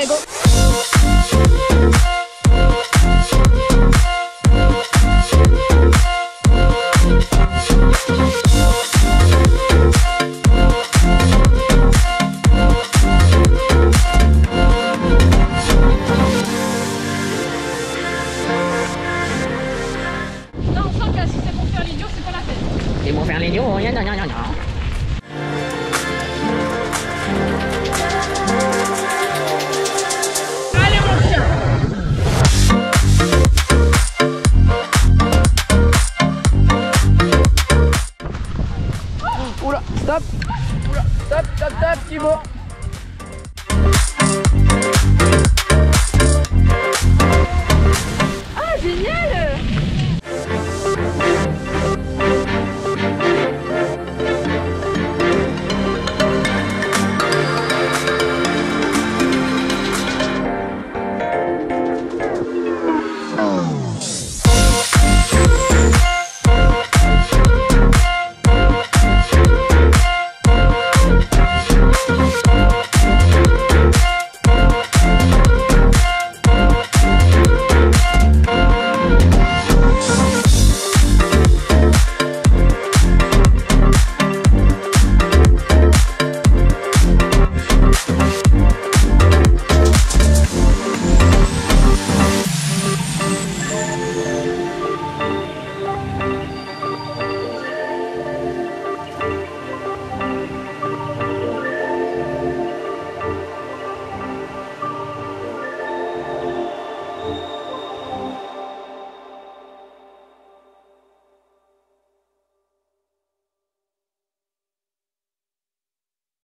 Allez, go. Là, on sent que si c'est pour faire l'idiot, c'est pas la peine. C'est pour faire l'idiot, non. Allez, mon chien. Oula, stop. Oula, stop, Thibaut.